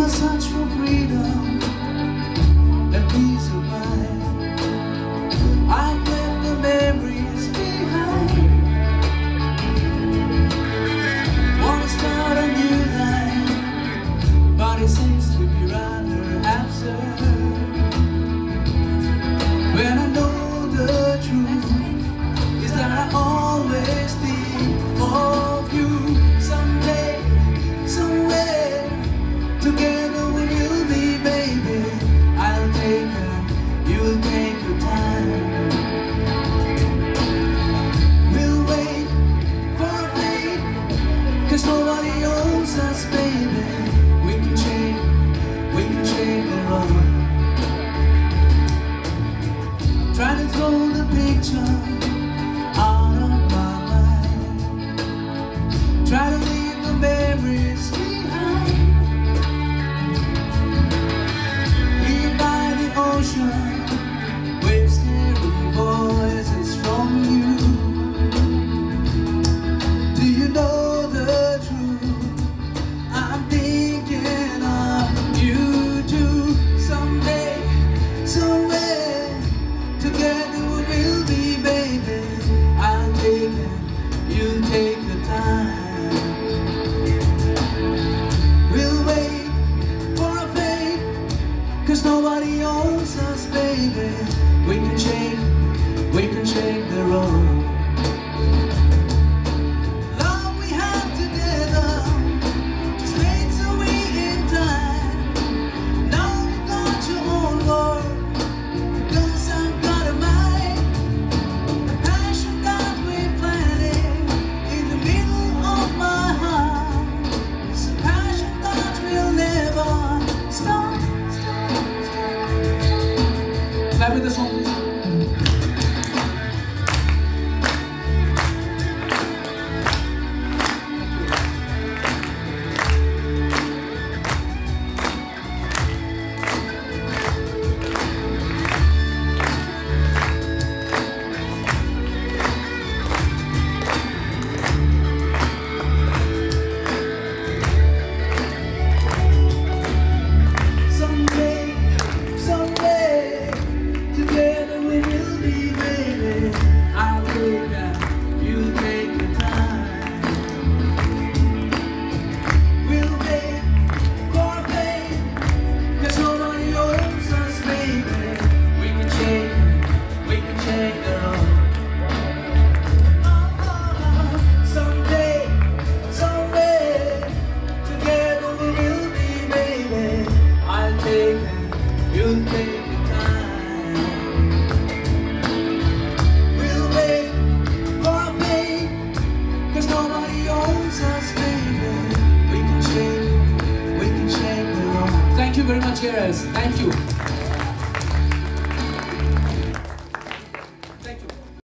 a search for freedom and peace of mind. I've left the memories behind. Wanna start a new life, but it seems to be rather absurd. When I know the truth is that I always think of you. Someday, somewhere, together we will be, baby. I'll take her, you'll take your time. We'll wait for a fate, 'cause nobody owns us, baby. We can change the road. Try to throw the picture out of my mind. Try to leave the memories behind. Here by the ocean, waves carry voices from you. Do you know the truth? I'm thinking of you too. Someday, somewhere, together we will be, baby. I'll take it, you'll take the time. We'll wait for a fate, 'cause nobody owns us, baby. We can change the road. Love we have together just fades away in time. Now you got your own world, 'cause I've got a mind. The passion that we planted in the middle of my heart, it's a passion that will never stop. Clap with the song, please. Someday, together we will be, baby. I'll take that, you take your time. We'll wait for a fate, 'cause nobody owns us, baby. We can change the road. Someday, somewhere, together we will be, baby. I'll take it, you'll take your time. We'll wait for a fate, 'cause nobody owns us, baby. We can change the road. Thank you very much, JIRS. Thank you.